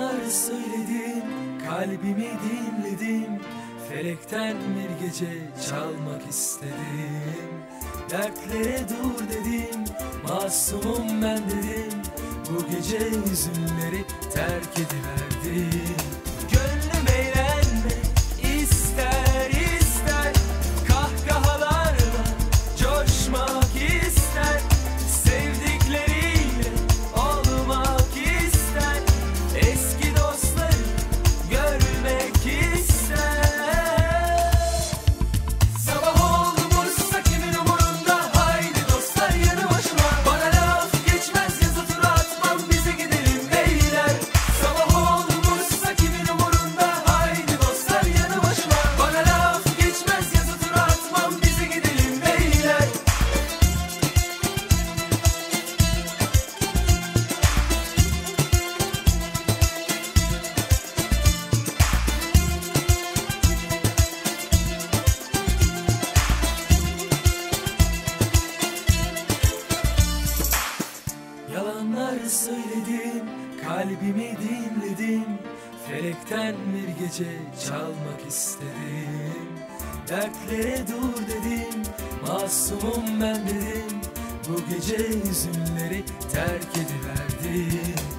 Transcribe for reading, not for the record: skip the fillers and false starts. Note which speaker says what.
Speaker 1: Yalanlar söyledim, kalbimi dinledim. Felekten bir gece çalmak istedim. Dertlere dur dedim, masumum ben dedim. Bu gece hüzünleri terk ediverdim. Gönlüm eğlenmek ister ister, kahkahalarla coşmak ister. Sevdikleriyle olmak ister, eski dostları görmek ister. Sabah oldu bursuzsa kimin umurunda? Haydi dostlar yanı başıma. Bana laf geçmez, yazı tura atmam, bize gidelim beyler. Sabah oldu bursuzsa kimin umurunda? Haydi dostlar yanı başıma. Bana laf geçmez, yazı tura atmam, bize gidelim beyler. Yalanlar söyledim, kalbimi dinledim. Felekten bir gece çalmak istedim. Dertlere dur dedim, masumum ben dedim. Bu gece hüzünleri terk ediverdim.